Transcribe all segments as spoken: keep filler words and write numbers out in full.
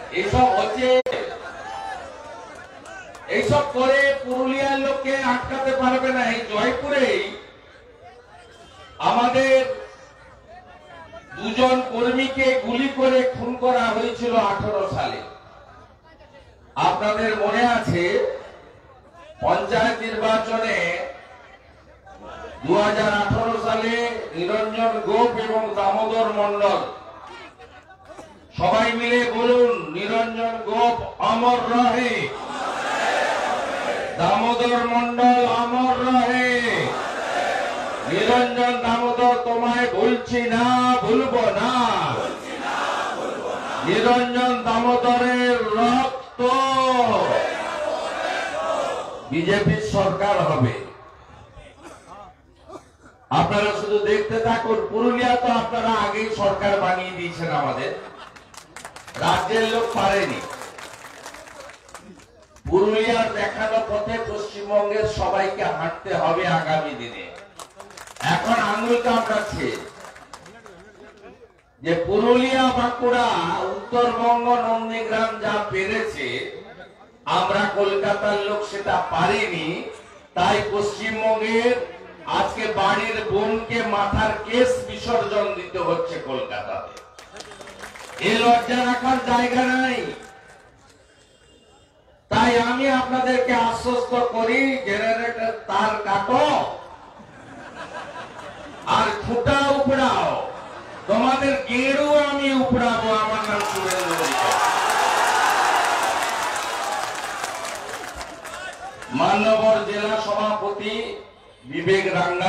এইসব হচ্ছে, এইসব করে পুরুলিয়ার লোককে আটকাতে পারবে না। এই জয়পুরেই আমাদের দুজন কর্মীকে গুলি করে খুন করা হয়েছিল আঠারো সালে। আপনাদের মনে আছে পঞ্চায়েত নির্বাচনে দু হাজার আঠারো সালে নিরঞ্জন গোপ এবং দামোদর মন্ডল, সবাই মিলে বলুন, নিরঞ্জন গোপ অমর রহে, দামোদর মন্ডল অমর রহে। নিরঞ্জন দামোদর তোমায় ভুলছি না, ভুলবো না। নিরঞ্জন দামোদরের রক্ত বিজেপির সরকার হবে। আপনারা শুধু দেখতে থাকুন। পুরুলিয়া তো আপনারা আগেই সরকার বানিয়ে দিয়েছেন, আমাদের রাজ্যের লোক পারেনি। পুরুলিয়ার দেখানো পথে পশ্চিমবঙ্গের সবাইকে হাঁটতে হবে আগামী দিনে। এখন আঙুল কামড়াচ্ছে যে পুরুলিয়া, বাঁকুড়া, উত্তরবঙ্গ, নন্দীগ্রাম যা পেরেছে, আমরা কলকাতার লোক সেটা পারিনি। তাই পশ্চিমবঙ্গের আজকে বাড়ির বোনকে মাথার কেস বিসর্জন দিতে হচ্ছে কলকাতাতে। এ লজ্জা রাখার জায়গা নাই। তাই আমি আপনাদেরকে আশ্বস্ত করি, জেনারেটর তার কাটো আর খুঁটা উপড়াও, তোমাদের গেরু আমি উপড়াবো। আমার নাম সুরেন্দ্র। মান্যবর জেলা সভাপতি বিবেক রাঙ্গা,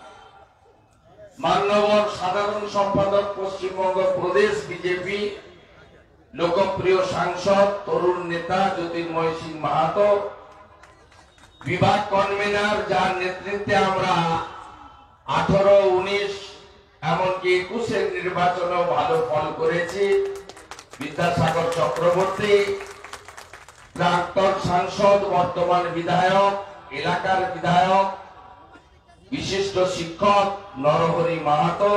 মান্যবর সাধারণ সম্পাদক পশ্চিমবঙ্গ প্রদেশ বিজেপি, লোকপ্রিয় সাংসদ তরুণ নেতা জ্যোতির্ময় সিং মাহাতো, বিভাগ কনভেনার যার নেতৃত্বে আমরা আঠারো উনিশ এমনকি একুশের নির্বাচনেও ভালো ফল করেছি, বিদ্যাসাগর চক্রবর্তী, প্রাক্তন সাংসদ, বর্তমান বিধায়ক, এলাকার বিধায়ক, বিশিষ্ট শিক্ষক নরহরি মাহাতো,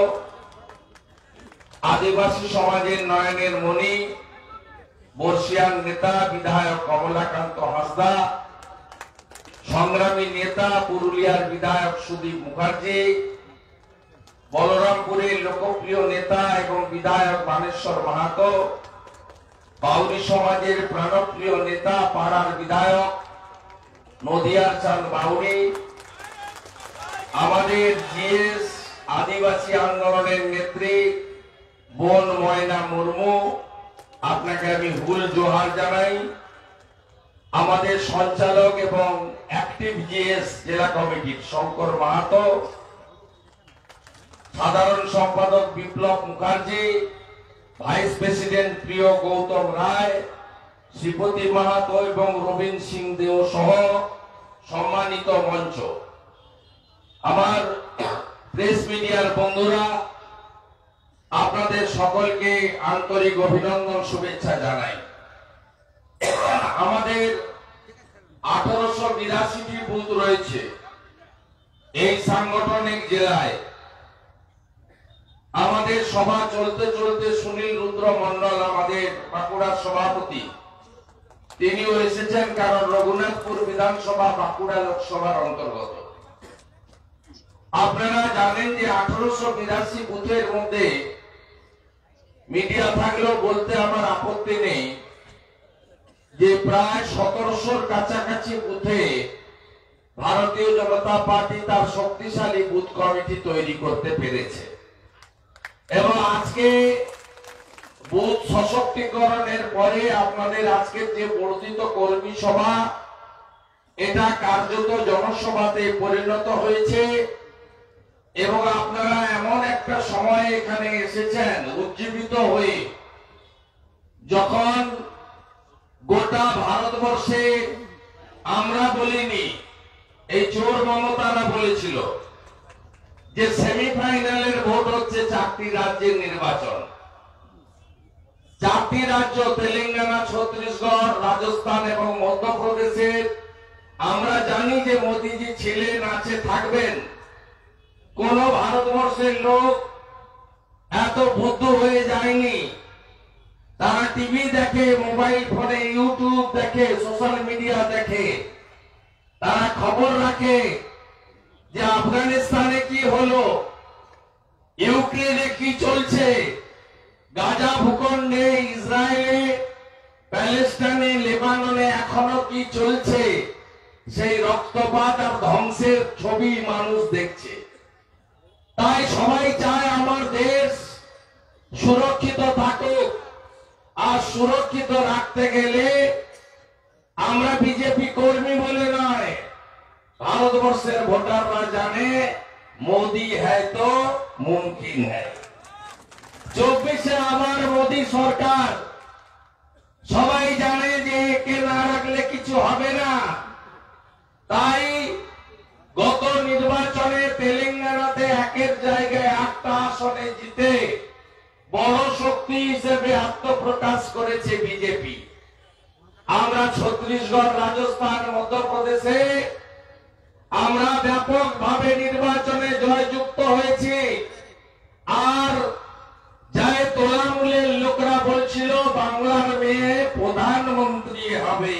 আদিবাসী সমাজের নয়নের মণি, বর্ষিয়ান নেতা বিধায়ক কমলাকান্ত হাসদা, সংগ্রামী নেতা পুরুলিয়ার বিধায়ক সুদীপ মুখার্জি, বলরামপুরের লোকপ্রিয় নেতা এবং বিধায়ক বানেশ্বর মাহাতো, বাউরি সমাজের প্রাণপ্রিয় নেতা পাড়ার বিধায়ক নদিয়ার চাঁদ বাউরি, আমাদের জিএস আদিবাসী আন্দোলনের নেত্রী বোন ময়না মুর্মু, আপনাকে আমি হুল জোহার জানাই। আমাদের সঞ্চালক এবং অ্যাক্টিভ জিএস জেলা কমিটির শঙ্কর মাহাতো, সাধারণ সম্পাদক বিপ্লব মুখার্জি, ভাইস প্রেসিডেন্ট প্রিয় গৌতম রায়, শ্রীপতি মাহাতো এবং রবীন সিং দেও সহ সম্মানিত মঞ্চ, আমার প্রেস মিডিয়ার বন্ধুরা, আপনাদের সকলকে আন্তরিক অভিনন্দন, শুভেচ্ছা জানাই। আমাদের আঠারোশো বিরাশিটি বুথ রয়েছে এই সাংগঠনিক জেলায়। আমাদের সভা চলতে চলতে সুনীল রুদ্র মন্ডল, আমাদের বাঁকুড়ার সভাপতি, তিনিও এসেছেন, কারণ রঘুনাথপুর বিধানসভা বাঁকুড়া লোকসভার অন্তর্গত। আপনারা জানেন যে আঠারোশো বিরাশি বুথের মধ্যে মিডিয়া থাকলেও বলতে আমার আপত্তি নেই যে প্রায় সতেরোশোর কাছাকাছি বুথে ভারতীয় জনতা পার্টি তার শক্তিশালী বুথ কমিটি তৈরি করতে পেরেছে। এবং আজকে বুথ সশক্তিকরণের পরে আপনাদের আজকে যে বর্ধিত কর্মী সভা, এটা কার্যত জনসভাতে পরিণত হয়েছে। এবং আপনারা এমন একটা সময় এখানে এসেছেন উজ্জীবিত হয়ে, যখন গোটা ভারতবর্ষে আমরা বলিনি, এই চোর মমতারা বলেছিল যে সেমিফাইনালের ভোট হচ্ছে চারটি রাজ্যের নির্বাচন। চারটি রাজ্য তেলেঙ্গানা, ছত্তিশগড়, রাজস্থান এবং মধ্যপ্রদেশের। আমরা জানি যে মোদীজি ছিলেন, আছে, থাকবেন। কোন ভারতবর্ষের লোক এত বুদ্ধ হয়ে যায়নি। তারা টিভি দেখে, মোবাইল ফোনে ইউটিউব দেখে, সোশ্যাল মিডিয়া দেখে, তারা খবর রাখে যে আফগানিস্তানে কি হলো, ইউক্রেনে কি চলছে, গাজা ভূখণ্ডে, ইসরায়েলে, প্যালেস্টাইনে, লেবাননে এখনো কি চলছে, সেই রক্তপাত আর ধ্বংসের ছবি মানুষ দেখছে। তাই সবাই চায় আমার দেশ সুরক্ষিত থাকুক, আর সুরক্ষিত রাখতে গেলে আমরা বিজেপি কর্মী বলে নয়, ভারতবর্ষের ভোটাররা জানে মোদি হ্যায় তো মুমকিন হ্যায়। চব্বিশে আবার মোদি সরকার, সবাই জানে যে একে না রাখলে কিছু হবে না। তাই গত নির্বাচনে তেলেঙ্গানাতে একের জায়গায় আটটা আসনে জিতে বড় শক্তি হিসেবে আত্মপ্রকাশ করেছে বিজেপি। আমরা ছত্তিশগড়, রাজস্থান, মধ্যপ্রদেশে আমরা ব্যাপকভাবে নির্বাচনে জয়যুক্ত হয়েছি। আর যাই তোলামূলের লোকরা বলছিল বাংলার মেয়ে প্রধানমন্ত্রী হবে,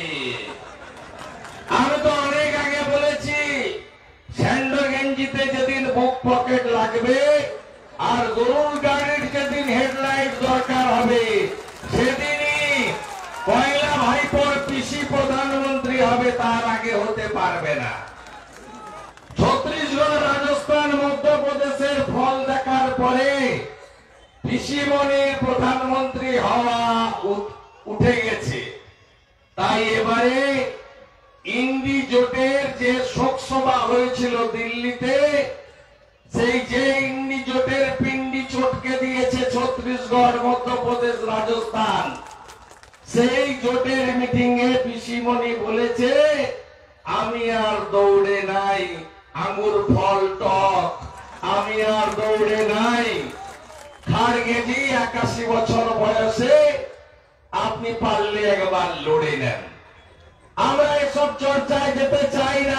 আমি তো অনেক আগে বলেছি স্যান্ডো গেঞ্জিতে যেদিন বুক পকেট লাগবে আর গরুর গাড়ির যেদিন হেডলাইট দরকার হবে সেদিনই পয়লা ভাইপোর পিসি প্রধানমন্ত্রী হবে, তার আগে হতে পারবে না। ছত্তিশগড়, রাজস্থান, মধ্যপ্রদেশের ফল দেখার পরে পিসিমণির প্রধানমন্ত্রী হওয়া উঠে গেছে। তাই এবারে ইন্ডি জোটের যে শোকসভা হয়েছিল দিল্লিতে, সেই যে ইন্ডি জোটের পিন্ডি চটকে দিয়েছে ছত্তিশগড়, মধ্যপ্রদেশ, রাজস্থান, সেই জোটের মিটিং এ পিসিমণি বলেছে আমি আর দৌড়ে নাই, আঙুর ফল টক, আমি আর দৌড়ে নাই। খাড়গেজি একাশি বছর বয়সে আপনি পারলে একবার লড়ে নেন। আমরা এসব চর্চায় যেতে চাই না।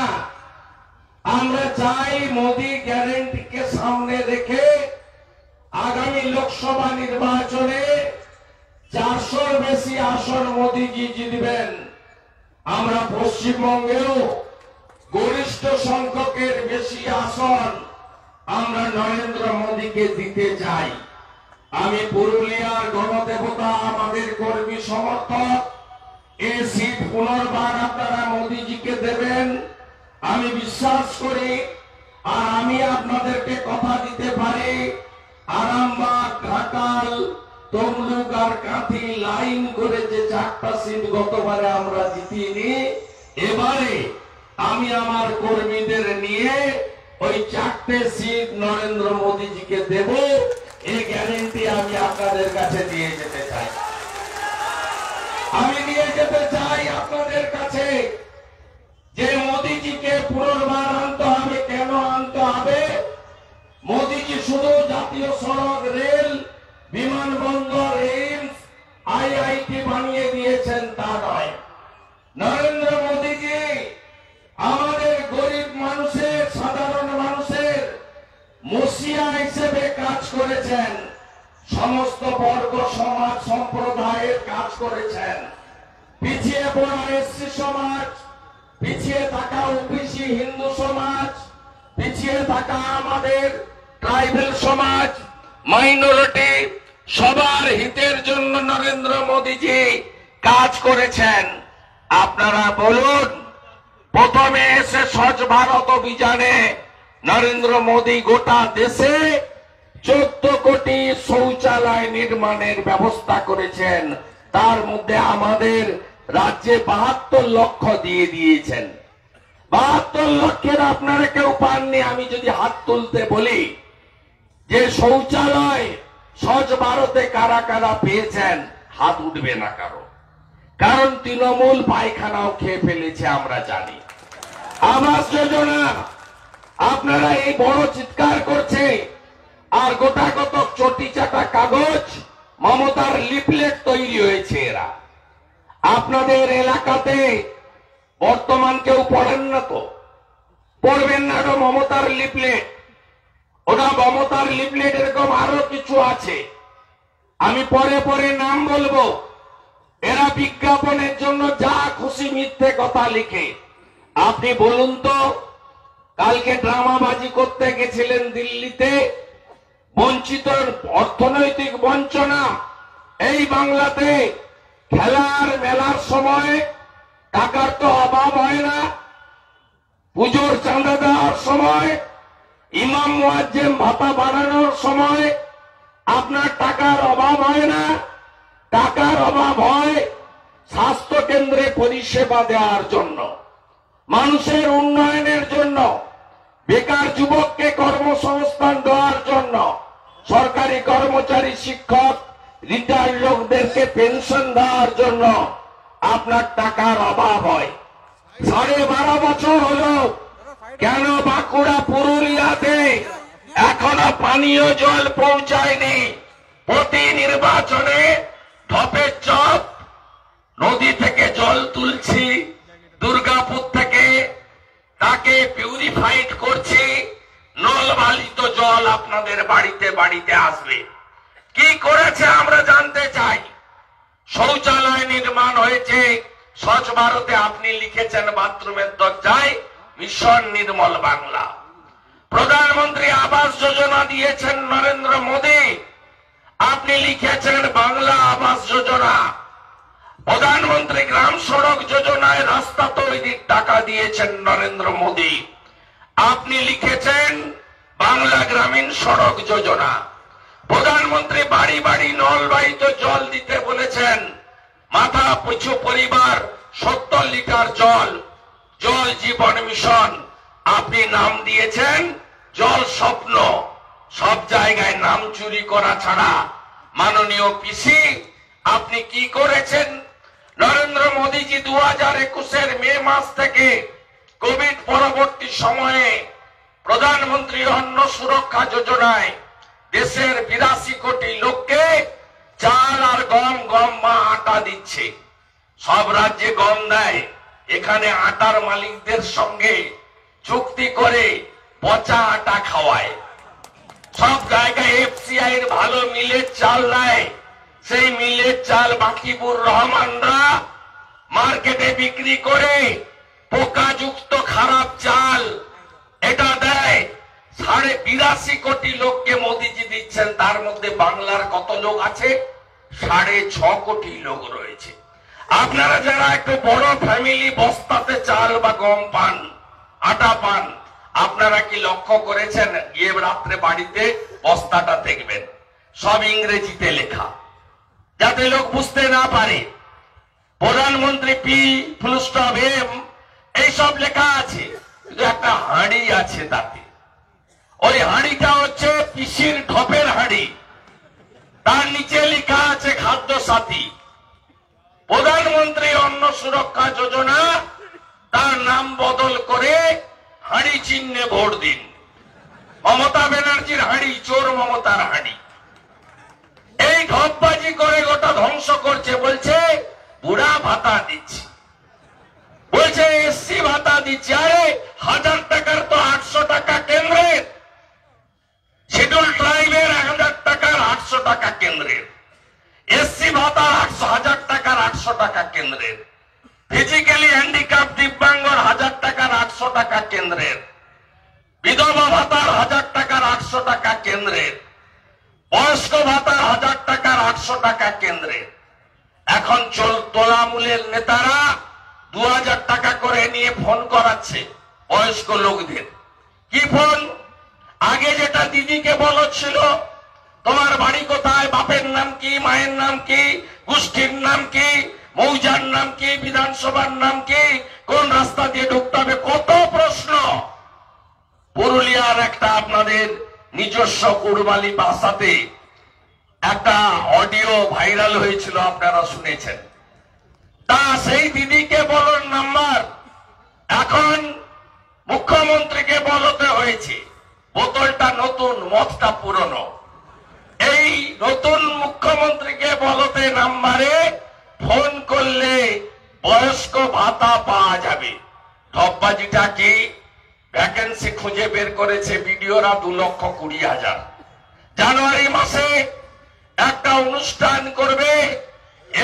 আমরা চাই মোদি গ্যারেন্টিকে সামনে রেখে আগামী লোকসভা নির্বাচনে চারশোর বেশি আসন মোদিজি জিতবেন। আমরা পশ্চিমবঙ্গেও গরিষ্ঠ সংখ্যকের বেশি আসন আমরা নরেন্দ্র মোদীকে দিতে চাই। আমি পুরুলিয়ার গণদেবতা, আমাদের কর্মী সমর্থক, এই সিট পুনর্বার আপনারা মোদীজিকে দেবেন আমি বিশ্বাস করি। আর আমি আপনাদেরকে কথা দিতে পারি, আরামবাগ, ঘাটাল, তমলুক আর কাঁথি লাইন করে যে চারটা সিট গতবারে আমরা জিতিনি, এবারে আমি আমার কর্মীদের নিয়ে ওই চারটে সিট নরেন্দ্র মোদীজিকে দেব, এই গ্যারেন্টি আমি আপনাদের কাছে দিয়ে যেতে চাই। আমি নিয়ে যেতে চাই আপনাদের কাছে যে মোদীজিকে পুনর্বার আনতে হবে। কেন আনতে হবে? মোদীজি শুধু জাতীয় সড়ক, রেল, বিমানবন্দর, এইমস, আইআইটি বানিয়ে দিয়েছেন তা নয়। নরেন্দ্র মোদীজি আমাদের গরিব মানুষের, সাধারণ মানুষের মসিয়া হিসেবে কাজ করেছেন, সমস্ত বর্গ, সমাজ, সম্প্রদায়ের কাজ করেছেন। পিছিয়ে পড়া এসসি সমাজ, পিছিয়ে থাকা ওবিসি হিন্দু সমাজ, পিছিয়ে থাকা আমাদের ট্রাইবেল সমাজ, মাইনরিটি, সবার হিতের জন্য নরেন্দ্র মোদীজি কাজ করেছেন। আপনারা বলুন, প্রথমে এসে স্বচ্ছ ভারত অভিযানে নরেন্দ্র মোদী গোটা দেশে চোদ্দ কোটি শৌচালয় নির্মাণের ব্যবস্থা করেছেন। তার মধ্যে আমাদের রাজ্যে বাহাত্তর লক্ষ দিয়ে দিয়েছেন। বাহাত্তর লক্ষের আপনারা কেউ পাননি। আমি যদি হাত তুলতে বলি যে শৌচালয় স্বচ্ছ ভারতে কারা কারা পেয়েছেন, হাত উঠবে না কারো, কারণ তৃণমূল পায়খানাও খেয়ে ফেলেছে আমরা জানি। আবাস যোজনা আপনারা এই বড় চিৎকার করছে, আর গোটা কত চটি চাটা কাগজ, মমতার লিফলেট তৈরি হয়েছে। এরা আপনাদের এলাকাতে বর্তমান কেউ পড়েন না তো, পড়বেন না, ওটা মমতার লিফলেট। ওটা মমতার লিফলেট, এরকম আরো কিছু আছে, আমি পরে পরে নাম বলবো। এরা বিজ্ঞাপনের জন্য যা খুশি মিথ্যে কথা লিখে। আপনি বলুন তো, কালকে ড্রামাবাজি করতে গেছিলেন দিল্লিতে, বঞ্চিত অর্থনৈতিক বঞ্চনা এই বাংলাতে খেলার মেলার সময় টাকার তো অভাব হয় না, পুজোর চাঁদা দেওয়ার সময়, ইমাম মুয়াজ্জিম ভাতা বাড়ানোর সময় আপনার টাকার অভাব হয় না। টাকার অভাব হয় স্বাস্থ্য কেন্দ্রে পরিষেবা দেওয়ার জন্য, মানুষের উন্নয়নের জন্য, বেকার যুবককে কর্মসংস্থান দেওয়ার জন্য, সরকারি কর্মচারী, শিক্ষক, রিটায়ার্ড লোকদেরকে পেনশন দেওয়ার জন্য আপনার টাকার অভাব হয়। সাড়ে বারো বছর হলো কেন বাঁকুড়া পুরুলিয়াতে এখনো পানীয় জল পৌঁছায়নি? প্রতি নির্বাচনে ঢপের চপ, নদী থেকে জল তুলছি, দুর্গাপুর থেকে তাকে পিউরিফাইড করছি, নলবালিত জল আপনাদের বাড়িতে বাড়িতে আসবে। কি করেছে আমরা জানতে চাই। শৌচালয় নির্মাণ হয়েছে স্বচ্ছ ভারতে, আপনি লিখেছেন বাথরুমের দরজায় মিশন নির্মল বাংলা। প্রধানমন্ত্রী আবাস যোজনা দিয়েছেন নরেন্দ্র মোদী, আপনি লিখেছেন বাংলা আবাস যোজনা। প্রধানমন্ত্রী গ্রাম সড়ক যোজনায় রাস্তা তৈরির টাকা দিয়েছেন নরেন্দ্র মোদী, আপনি লিখেছেন বাংলা গ্রামীণ সড়ক যোজনা। প্রধানমন্ত্রী বাড়ি বাড়ি নলবাহিত জল দিতে বলেছেন, মাথা পিছু পরিবার সত্তর লিটার জল, জল জীবন মিশন, আপনি নাম দিয়েছেন জল স্বপ্ন। সব জায়গায় নাম চুরি করা ছাড়া মাননীয় পিসি আপনি কি করেছেন? নরেন্দ্র মোদীজি দু হাজার একুশের মে মাস থেকে কোভিড পরবর্তী সময়ে প্রধানমন্ত্রী অন্ন সুরক্ষা যোজনায় দেশের বিরাশি কোটি লোককে চাল আর গম, গম বা আটা দিচ্ছে। সব রাজ্যে গম দেয়, এখানে আটার মালিকদের সঙ্গে চুক্তি করে পচা আটা খাওয়ায়। সব জায়গায় এফসিআই এর ভালো মিলের চাল দেয়, সেই মিলের চাল বাকিবুর রহমানরা মার্কেটে বিক্রি করে পোকাযুক্ত খারাপ চাল এটা দেয়। সাড়ে বিরাশি কোটি লোককে মোদীজি দিচ্ছেন, তার মধ্যে বাংলার কত লোক আছে? সাড়ে ছ কোটি লোক রয়েছে। আপনারা যারা একটু বড় ফ্যামিলি বস্তাতে চাল বা গম পান, আটা পান, আপনারা কি লক্ষ্য করেছেন? গিয়ে রাত্রে বাড়িতে বস্তাটা দেখবেন, সব ইংরেজিতে লেখা, যাতে লোক বুঝতে না পারে। প্রধানমন্ত্রী পি ফুল স্টপ এম এইসব লেখা আছে, কিন্তু একটা হাঁড়ি আছে তাতে। ওই হাঁড়িটা হচ্ছে পিসির ঢপের হাঁড়ি, তার নিচে লেখা আছে খাদ্য সাথী। প্রধানমন্ত্রী অন্ন সুরক্ষা যোজনা, তার নাম বদল করে হাঁড়ি চিহ্নে ভোট দিন। মমতা ব্যানার্জির হাঁড়ি চোর মমতার হাঁড়ি। এই ঢপবাজি করে গোটা ধ্বংস করছে। বলছে বুড়া ভাতা দিচ্ছি, বলছে এসসি ভাতা দিচ্ছি। আরে হাজার টাকার তো আটশো টাকা কেন্দ্রের, শিডিউল ট্রাইবের এক হাজার টাকার আটশো টাকা কেন্দ্রের, এসসি ভাতা আটশো হাজার টাকার আটশো টাকা কেন্দ্রের, ফিজিক্যালি হ্যান্ডিক্যাপ দিব্যাঙ্গর হাজার টাকার আটশো টাকা কেন্দ্রের, বিধবা ভাতার হাজার টাকার আটশো টাকা কেন্দ্রের, বয়স্ক ভাতার হাজার টাকার আটশো টাকা কেন্দ্রের। এখন চল তোলামূলের নেতারা দু হাজার টাকা করে নিয়ে ফোন করাচ্ছে বয়স্ক লোকদের। কি ফোন? আগে যেটা দিদিকে বলছিল, তোমার বাড়ি কোথায়, বাপের নাম কি, মায়ের নাম কি, গোষ্ঠীর নাম কি, মৌজার নাম কি, বিধানসভার নাম কি, কোন রাস্তা দিয়ে ঢুকতে হবে, কত প্রশ্ন। পুরুলিয়ার একটা আপনাদের নিজস্ব কুড়মালি ভাষাতে একটা অডিও ভাইরাল হয়েছিল, আপনারা শুনেছেন। তা সেই দিদিকে বলার নাম্বার এখন মুখ্যমন্ত্রীকে বলতে হয়েছে। বোতলটা নতুন, মদটা পুরনো। এই নতুন মুখ্যমন্ত্রীকে বলতে নাম্বারে ফোন করলে বয়স্ক ভাতা পাওয়া যাবে। ঠকবাজিটা কি? ভ্যাকেন্সি খুঁজে বের করেছে বিডিওরা দু লক্ষ কুড়ি হাজার। জানুয়ারি মাসে একটা অনুষ্ঠান করবে, এপাং ও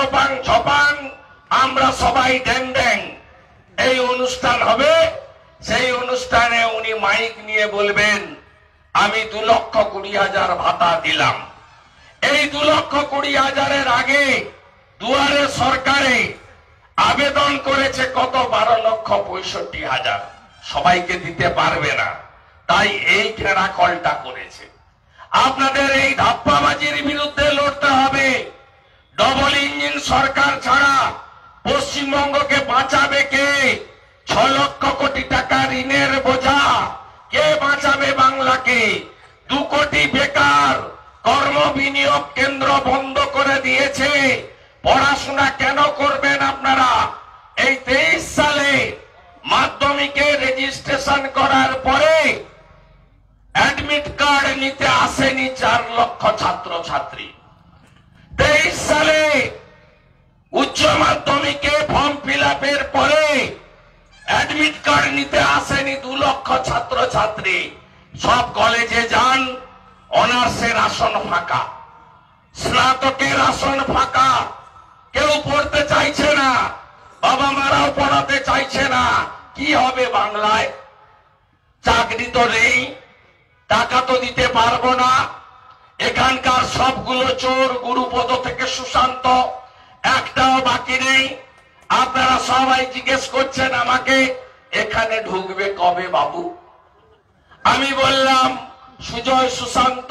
টপাং ছপাং আমরা সবাই ড্যাং ড্যাং। এই অনুষ্ঠান হবে, সেই অনুষ্ঠানে উনি মাইক নিয়ে বলবেন আমি দু লক্ষ কুড়ি হাজার ভাতা দিলাম। এই দু লক্ষ কুড়ি হাজারের আগে দুয়ারে সরকারে আবেদন করেছে কত, বারো লক্ষ পঁয়ষট্টি হাজার। সবাইকে দিতে পারবে না, তাই এই খেড়া কলটা করেছে। আপনাদের এই ধাপ্পাবাজির বিরুদ্ধে লড়তে হবে। ডবল ইঞ্জিন সরকার ছাড়া পশ্চিমবঙ্গকে বাঁচাবে কে? ছ লক্ষ কোটি টাকা ঋণের বোঝা কে বাঁচাবে বাংলাকে? দু কোটি বেকার, কর্ম বিনিয়োগ কেন্দ্র বন্ধ করে দিয়েছে। পড়াশোনা কেন করবেন আপনারা? এই তেইশ সালে মাধ্যমিকে রেজিস্ট্রেশন করার পরে অ্যাডমিট কার্ড নিতে আসেনি চার লক্ষ ছাত্র ছাত্রী। তেইশ সালে উচ্চ মাধ্যমিকে ফর্ম ফিল আপের পরে অ্যাডমিট কার্ড নিতে আসেনি দু লক্ষ ছাত্র ছাত্রী। সব কলেজে যান, অনার্সের আসন ফাঁকা, স্নাতকের আসন ফাঁকা, কেউ পড়তে চাইছে না, বাবা মারাও পড়াতে চাইছে না। কি হবে বাংলায়? চাকরি তো নেই, টাকা তো দিতে পারবো না। এখানকার সবগুলো চোর, গুরুপদ থেকে সুশান্ত, একটাও বাকি নেই। আপনারা সবাই জিজ্ঞেস করছেন আমাকে এখানে ঢুকবে কবে বাবু? আমি বললাম সুজয়, সুশান্ত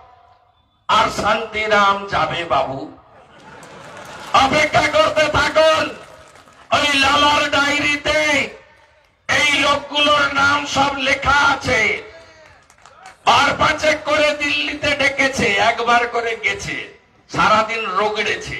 আর শান্তিরাম যাবে বাবু, অপেক্ষা করতে থাকুন। ওই লালার ডায়েরিতে এই লোকগুলোর নাম সব লেখা আছে। বার পাঁচেক করে দিল্লিতে ডেকেছে, একবার করে গেছে, সারাদিন রোগড়েছে।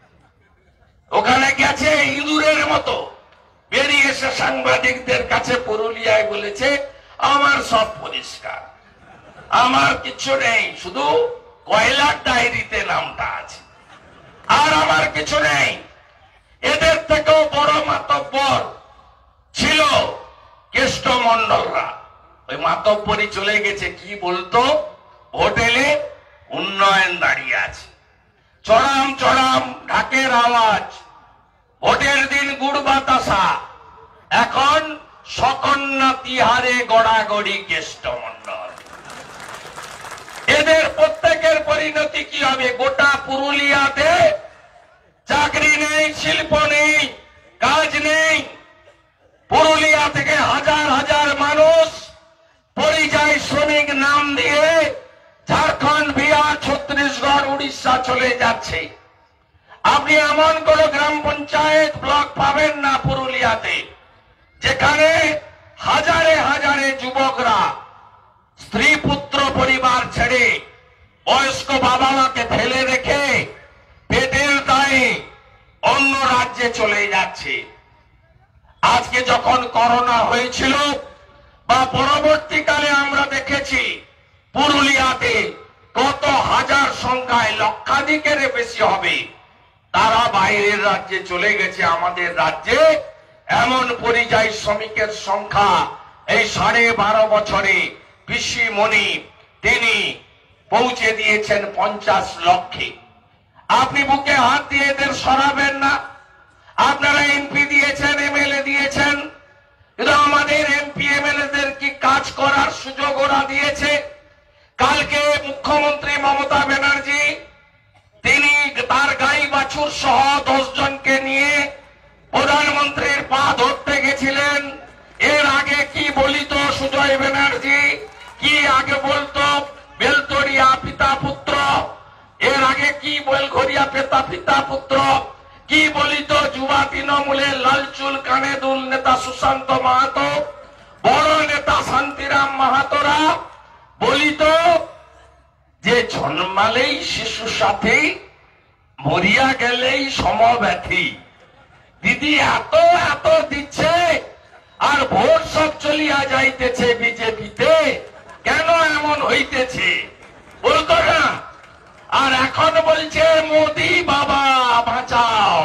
ওখানে গেছে ইঁদুরের মতো, বেরিয়ে এসে সাংবাদিকদের কাছে পুরুলিয়ায় বলেছে আমার সব পরিষ্কার, আমার কিছু নেই, শুধু কয়লার ডায়েরিতে নামটা আছে, আর আমার কিছু নেই। এদের থেকেও বড় মাতব্বর ছিল কেষ্টমন্ডলরা। ওই মাতব্বরই চলে গেছে। কি বলতো? হোটেলে উন্নয়ন দাঁড়িয়ে আছে, চড়াম চড়াম ঢাকের আওয়াজ, ভোটের দিন গুড় বাতাসা, এখন সকন্যা তিহারে গড়াগড়ি কেষ্টমন্ডল। এদের প্রত্যেকের পরিণতি কি হবে? গোটা পুরুলিয়াতে চাকরি নেই, শিল্প নেই, কাজ নেই। পুরুলিয়া থেকে হাজার হাজার মানুষ পরিযায়ী শ্রমিক নাম দিয়ে ঝাড়খণ্ড, বিহার, ছত্তিশগড়, উড়িষ্যা চলে যাচ্ছে। আপনি এমন কোন গ্রাম পঞ্চায়েত, ব্লক পাবেন না পুরুলিয়াতে যেখানে হাজারে হাজারে যুবকরা স্ত্রী পুত্র পরিবার ছেড়ে, বয়স্ক বাবা মাকে ফেলে রেখে পেটের দায়ে অন্য রাজ্যে চলে যাচ্ছে। আজকে যখন করোনা হয়েছিল বা পরবর্তীকালে আমরা দেখেছি পুরুলিয়াতে কত হাজার সংখ্যায়, লক্ষাধিকের বেশি হবে, তারা বাইরের রাজ্যে চলে গেছে। আমাদের রাজ্যে এমন পরিযায়ী শ্রমিকের সংখ্যা এই সাড়ে বারো বছরে পিসিমণি তিনি পৌঁছে দিয়েছেন পঞ্চাশ লক্ষে। আপনি বুকে হাত দিয়ে এদের সরাবেন না। আপনারা এমপি দিয়েছেন, এমএলএ দিয়েছেন, কিন্তু আমাদের এমপি এমএলএদের কি কাজ করার সুযোগ ওরা দিয়েছে? কালকে মুখ্যমন্ত্রী মমতা ব্যানার্জি তিনি তার গাই বাছুর সহ দশ জনকে নিয়ে প্রধানমন্ত্রীর পা ধরতে গেছিলেন। এর আগে কি বলিত সুজয় ব্যানার্জি? কি আগে বলতো বেলতরিয়া পিতা পুত্র? এর আগে কি বেলঘরিয়া পেতা পিতা পুত্র? কি বলিত যুবা তৃণমূলের লালচুল কানে দুল নেতা সুশান্ত মাহাতো, বড় নেতা শান্তিরাম মাহাতোরা বলিত যে জন্মালেই শিশু সাথী, মরিয়া গেলেই সমব্যথী। দিদি এত এত দিচ্ছে আর ভোট সব চলিয়া যাইতেছে বিজেপিতে, কেন এমন হইতেছে বলতো না? আর এখন বলছে মোদি বাবা বাঁচাও।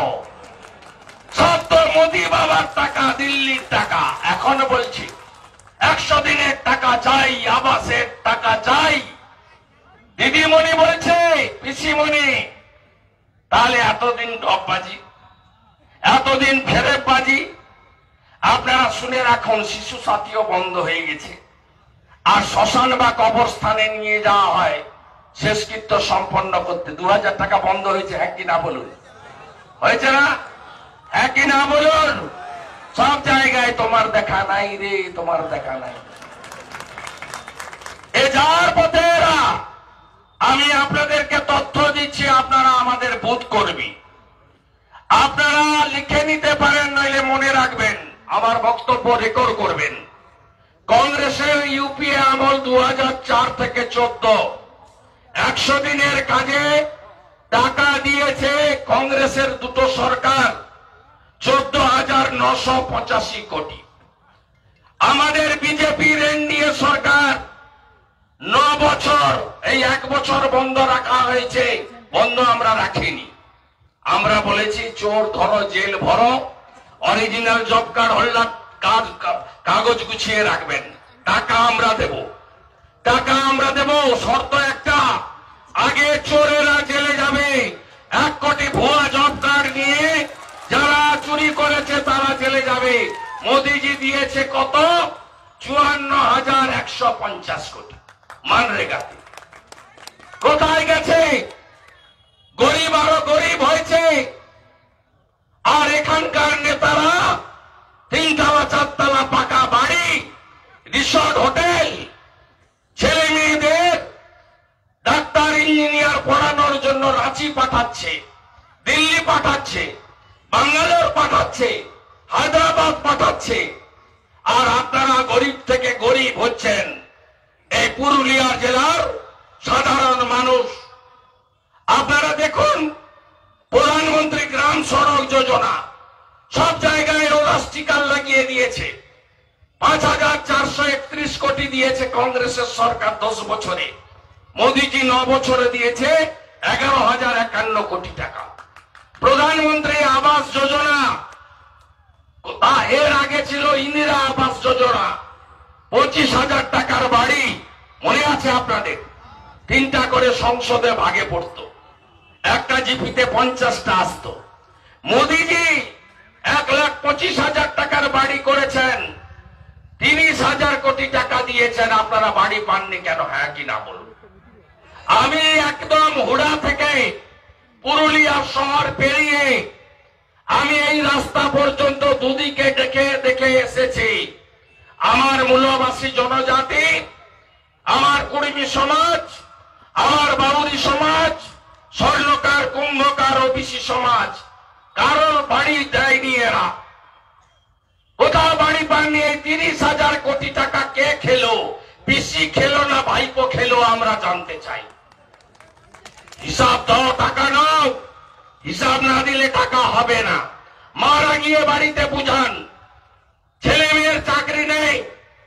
সব তো মোদি বাবার টাকা, দিল্লির টাকা। এখন বলছি একশো দিনের টাকা চাই, আবাসের টাকা চাই। দিদিমণি বলছে, পিসিমণি তাহলে এতদিন ডববাজি, এতদিন ফেরেববাজি। আপনারা শুনে রাখুন, শিশু সাথীও বন্ধ হয়ে গেছে। আর শ্মশান বা কবরস্থানে নিয়ে যাওয়া হয় শেষকৃত্য সম্পন্ন করতে। দু হাজার টাকা বন্ধ হয়েছে, হ্যাঁ কি না বলুন? হয়েছে না? হ্যাঁ কি না বলুন? সব জায়গায় তোমার দেখা নাই রে, তোমার দেখা নাই। এ যার পথে এরা। আমি আপনাদেরকে তথ্য দিচ্ছি, আপনারা আমাদের বুথ কর্মী। আপনারা লিখে নিতে পারেন, নইলে মনে রাখবেন, আমার বক্তব্য রেকর্ড করবেন। কংগ্রেসের ইউপিএ আমল দু হাজার চার থেকে চোদ্দ একশো দিনের কাজে টাকা দিয়েছে কংগ্রেসের দুটো সরকার চোদ্দ হাজার নশো পঁচাশি কোটি। আমাদের বিজেপির এনডিএ সরকার ন বছর, এই এক বছর বন্ধ রাখা হয়েছে। বন্ধ আমরা রাখিনি। আমরা বলেছি চোর ধরো, জেল ভরো, অরিজিনাল জব কার্ড হোল্ডার কাগজ গুছিয়ে রাখবেন, টাকা আমরা দেব, টাকা আমরা দেব। শর্ত একটা, আগে চোরেরা জেলে যাবে। এক কোটি ভুয়া জব কার্ড নিয়ে যারা চুরি করেছে তারা জেলে যাবে। মোদিজি দিয়েছে কত? চুয়ান্ন হাজার একশো পঞ্চাশ কোটি মানরেগাতে। কোথায় গেছে? গরিব আরো গরিব হয়েছে। আর এখানকার নেতারা তিনতলা চারতলা পাকা বাড়ি, রিসর্ট হোটেল, ছেলে মেয়েদের ডাক্তার ইঞ্জিনিয়ার পড়ানোর জন্য রাঁচি পাঠাচ্ছে, দিল্লি পাঠাচ্ছে, বাঙ্গালোর পাঠাচ্ছে, হায়দ্রাবাদ পাঠাচ্ছে। আর আপনারা গরিব থেকে গরিব হচ্ছেন। এই পুরুলিয়া জেলার সাধারণ মানুষ, আপনারা দেখুন, প্রধানমন্ত্রী গ্রাম সড়ক যোজনা সব জায়গায় ওরা স্টিকার লাগিয়ে দিয়েছে। পাঁচ হাজার চারশো একত্রিশ কোটি দিয়েছে কংগ্রেসের সরকার দশ বছরে। মোদিজি ন বছরে দিয়েছে এগারো হাজার একান্ন কোটি টাকা। প্রধানমন্ত্রী আবাস যোজনা, এর আগে ছিল ইন্দিরা আবাস যোজনা, পঁচিশ হাজার টাকার বাড়ি, মনে আছে আপনাদের? তিনটা করে সংসদে ভাগে পড়তো, একটা জিপিতে পঞ্চাশটা আসতো। মোদিজি এক লাখ পঁচিশ হাজার টাকার বাড়ি করেছেন, তিরিশ হাজার কোটি টাকা দিয়েছেন। আপনারা বাড়ি পাননি কেন? হ্যাঁ কি না বলুন? আমি একদম হুড়া থেকে পুরুলিয়া শহর পেরিয়ে আমি এই রাস্তা পর্যন্ত দুদিকে দেখে দেখে এসেছি। আমার মূলবাসী জনজাতি, আমার কুড়মি সমাজ, আমার বাউরি সমাজ, স্বর্ণকার, কুম্ভকার, ওবিসি সমাজ, কারোর বাড়ি দেয়নি এরা। কোথাও বাড়ি পাননি। এই তিরিশ হাজার কোটি টাকা কে খেলো? পিসি খেলো না ভাইপো খেলো? আমরা জানতে চাই। হিসাব দাও, টাকা নাও। হিসাব না দিলে টাকা হবে না। মারা গিয়ে বাড়িতে বুঝান, ছেলে মেয়ের চাকরি নেই,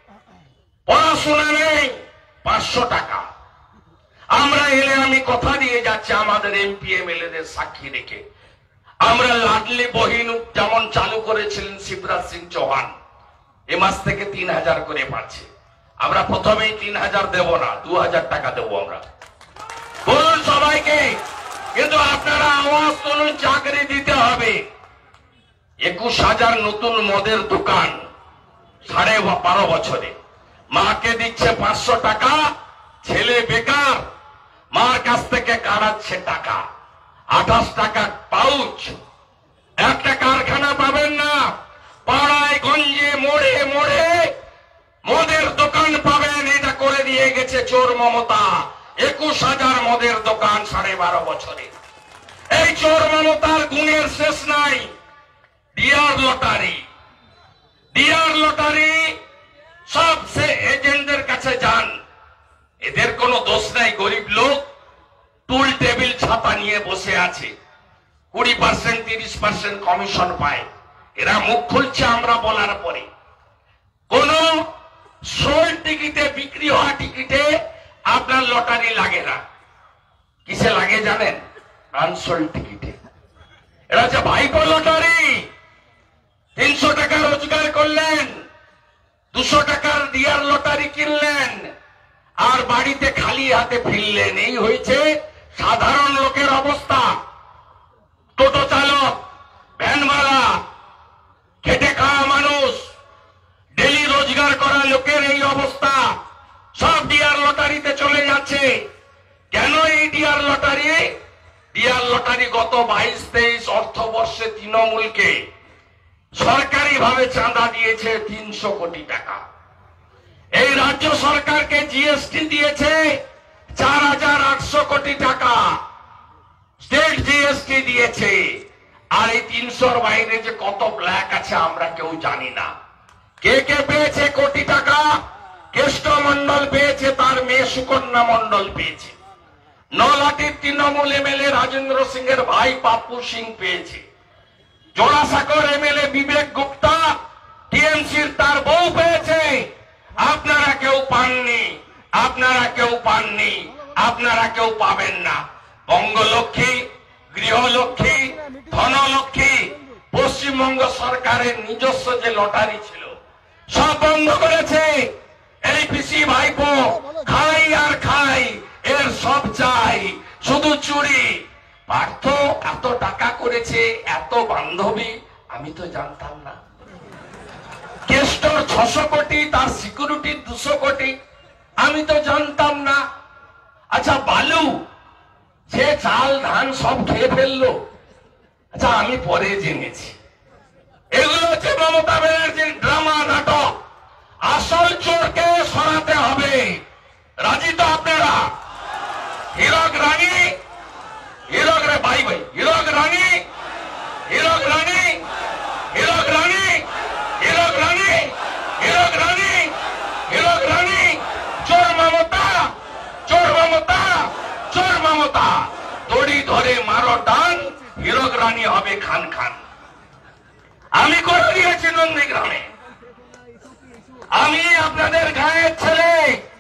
পড়াশোনা নেই, পাঁচশো টাকা। আমরা এলে, আমি কথা দিয়ে যাচ্ছি আমাদের এমপি এমএলএদের সাক্ষী রেখে, আমরা লাডলি বহিন যেমন চালু করেছিলেন শিবরাজ সিং চৌহান, এ মাস থেকে তিন হাজার করে পাচ্ছে। আমরা প্রথমেই তিন হাজার দেব না, দু হাজার টাকা দেবো আমরা। বলুন সবাইকে, কিন্তু আপনারা আওয়াজ তুলুন, চাকরি দিতে হবে। একুশ হাজার নতুন মদের দোকান সাড়ে বারো বছরে, মাকে দিচ্ছে পাঁচশো টাকা, ছেলে বেকার, মার কাছ থেকে কাটাচ্ছে টাকা, আঠাশ টাকা পাউচ। একটা কারখানা পাবেন না। পাড়ায় গঞ্জে মোড়ে মোড়ে মদের দোকান পাবেন। এটা করে দিয়ে গেছে চোর মমতা। একুশ হাজার মদের দোকান সাড়ে বারো বছরে। এই চোর মমতার গুণের শেষ নাই। ডিয়ার লটারি, ডিয়ার লটারি সব সে এজেন্টদের কাছে যান, এদের কোনো দোষ নাই। গরিব লোক টুল টেবিল ছাপা নিয়ে বসে আছে, কুড়ি পার্সেন্ট তিরিশ পার্সেন্ট কমিশন পায়। এরা মুখ খুলছে আমরা বলার পরে। কোন সোল টিকিটে, বিক্রি হওয়া টিকিটে আপনার লটারি লাগে না। কিসে লাগে জানেন? আনসোল্ড টিকিটে। এটা হচ্ছে ভাইপো লটারি। তিনশো টাকা রোজগার করলেন, দুশো টাকার ডিয়ার লটারি কিনলেন, আর বাড়িতে খালি হাতে ফিরলেন। এই হয়েছে সাধারণ লোকের অবস্থা। টোটো চালক, ভ্যানওয়ালা, খেটে খাওয়া মানুষ, ডেলি রোজগার করা লোকের এই অবস্থা। সব ডিআর লটারিতে চলে যাচ্ছে। কেন এই ডিআর লটারি? ডিআর লটারি গত বাইশ তেইশ অর্থবর্ষে তৃণমূলকে সরকারি ভাবে চাঁদা দিয়েছে তিনশো কোটি টাকা। এই রাজ্য সরকারকে জিএসটি দিয়েছে চার হাজার আটশো কোটি টাকা, স্টেট জিএসটি দিয়েছে। আর এই তিনশোর বাইরে যে কত ব্ল্যাক আছে আমরা কেউ জানি না। কে কে পেয়েছে কোটি টাকা? কেষ্ট মন্ডল পেয়েছে, তার মেয়ে সুকন্যা মন্ডল পেয়েছে। নলাটির তৃণমূল এমএলএ রাজেন্দ্র সিং এর ভাই পাপ্পু সিং পেয়েছে। জোড়াসাঁকোর এমএলএ বিবেক গুপ্তা টিএমসির তার বউ পেয়েছে। আপনারা কেউ পাননি, আপনারা কেউ পাননি, আপনারা কেউ পাবেন না। বঙ্গলক্ষ্মী, গৃহলক্ষ্মী, ধনলক্ষ্মী, পশ্চিমবঙ্গ সরকারের নিজস্ব যে লটারি ছিল সব বন্ধ করেছে। এই পিসি ভাইপো খাই আর খাই, এর সব চাই, শুধু চুরি। পার্থ এত টাকা করেছে, এত বান্ধবী, আমি তো জানতাম না। কেষ্টর ছশো কোটি, তার সিকিউরিটি দুশো কোটি, আমি তো জানতাম না। আচ্ছা বালু, সে চাল ধান সব খেয়ে ফেললো, আচ্ছা আমি পরে জেনেছি। এগুলো হচ্ছে মমতা ব্যানার্জির ড্রামা নাটক। আসল চোরকে সরাতে হবে। রাজি তো আপনারা? হীরক রানী, হীরক রে ভাই ভাই, হীরক রানী, হীরক রানী, হীরক রানী, হীরক রানী, হীরক রানী, হীরক রানী, চোর মমতা, চোর মমতা, চোর মমতা। দড়ি ধরে মারো টান, হীরক রানী হবে খান খান। আমি করে দিয়েছি নন্দীগ্রামে। আমি আপনাদের গায়ের ছেলে,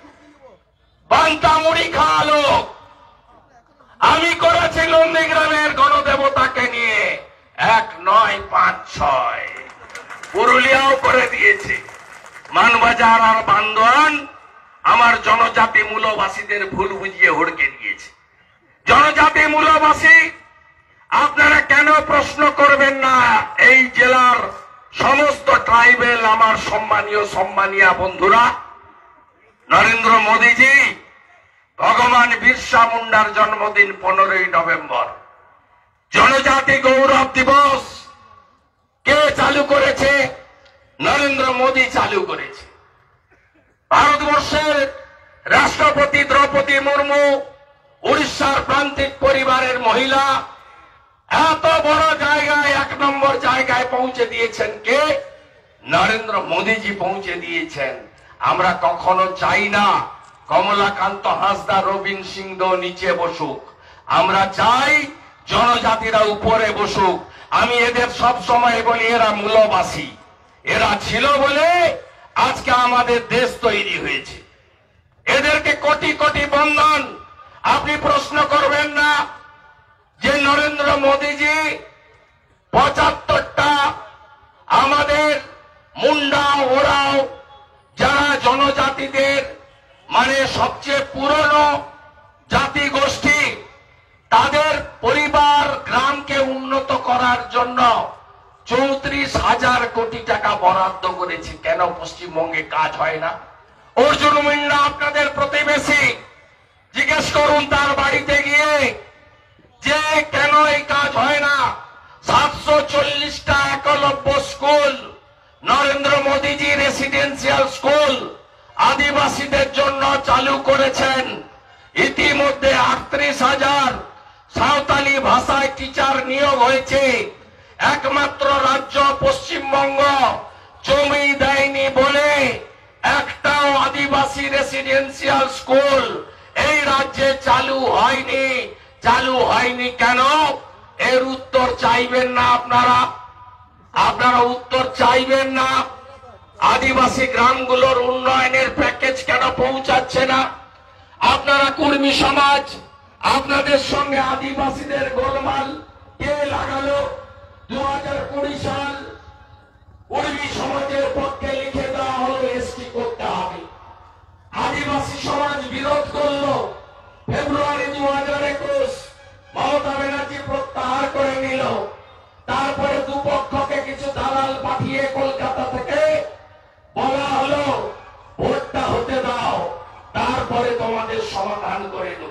বান্তা মুড়ি খাওয়া লোক। আমি করেছি নন্দীগ্রামের গণদেবতাকে নিয়ে এক নয় পাঁচ ছয়। পুরুলিয়াও করে দিয়েছে। মানবাজার আর বান্দোয়ান আমার জনজাতি মূলবাসীদের ভুল বুঝিয়ে হড়কে দিয়েছে। জনজাতি মূলবাসী, আপনারা কেন প্রশ্ন করবেন না? এই জেলার সমস্ত ট্রাইবেল আমার সম্মানীয় সম্মানীয় বন্ধুরা, নরেন্দ্র মোদীজি ভগবান বিরসা মুন্ডার জন্মদিন পনেরোই নভেম্বর, জনজাতি গৌরব দিবস কে চালু করেছে? নরেন্দ্র মোদী চালু করেছে। ভারতবর্ষের রাষ্ট্রপতি দ্রৌপদী মুর্মু, উড়িষ্যার প্রান্তিক পরিবারের মহিলা, এত বড় জায়গায়, এক নম্বর জায়গায় পৌঁছে দিয়েছেন কে? নরেন্দ্র মোদীজি পৌঁছে দিয়েছেন। আমরা কখনো চাই না কমলাকান্ত হাসদা, রবীন সিংহ নিচে বসুক। আমরা চাই জনজাতিরা উপরে বসুক। আমি এদের সব সময় বলি এরা মূলবাসী। এরা ছিল বলে আজকে আমাদের দেশ তৈরি হয়েছে। এদেরকে কোটি কোটি বন্ধন। আপনি প্রশ্ন করবেন না যে নরেন্দ্র মোদীজি পঁচাত্তরটা আমাদের মুন্ডা ওরাও যারা জনজাতিদের মানে সবচেয়ে পুরনো জাতি গোষ্ঠী, তাদের পরিবার গ্রামকে উন্নত করার জন্য চৌত্রিশ হাজার কোটি টাকা বরাদ্দ করেছে। কেন পশ্চিমবঙ্গে কাজ হয় না? অর্জুন মুন্ডা আপনাদের প্রতিবেশী, জিজ্ঞেস করুন তার বাড়িতে গিয়ে যে কেন এই কাজ হয় না। সাতশো চল্লিশটা Eklavya school, Narendra Modiji residential school আদিবাসীদের জন্য চালু করেছেন। ইতিমধ্যে আটত্রিশ হাজার সাঁওতালি ভাষায় টিচার নিয়োগ হয়েছে। একমাত্র রাজ্য পশ্চিমবঙ্গ জমি দেয়নি বলে একটাও আদিবাসী রেসিডেন্সিয়াল স্কুল এই রাজ্যে চালু হয়নি। চালু হয়নি কেন? এর উত্তর চাইবেন না আপনারা? আপনারা উত্তর চাইবেন না? আদিবাসী গ্রামগুলোর উন্নয়নের প্যাকেজ কেন পৌঁছাচ্ছে না? আপনারা কর্মী সমাজ, আপনাদের সঙ্গে আদিবাসীদের গোলমাল কে লাগালো? দু হাজার কুড়ি সাল কর্মী সমাজের পক্ষে লিখে দেওয়া হলো এসটি করতে হবে। আদিবাসী সমাজ বিরোধ করলো। ফেব্রুয়ারি দু হাজার একুশ মমতা ব্যানার্জি প্রত্যাহার করে নিল। তারপরে দুপক্ষকে কিছু দালাল পাঠিয়ে কলকাতা থেকে বলা হলো ভোটটা হতে দাও, তারপরে তোমাদের সমাধান করে দেব।